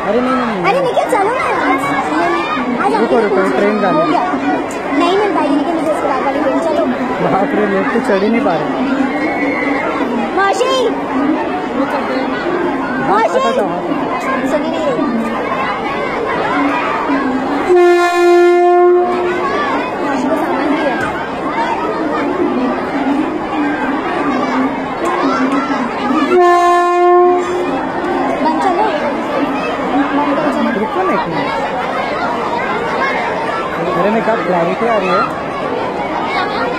अरे नहीं अरे निखिल चलो ना आज रुको रुको ट्रेन जा रही है। नहीं मिल पाएगी निखिल मुझे उसके बाद वाली ट्रेन। चलो बाप रे लेट तो चढ़ ही नहीं पा रहे। माशी माशी सुनी नहीं रही। माशी को सामान भी है। बंद चलो रुको ना एक मिनट। मेरे में कब क्लैरिटी आ रही है।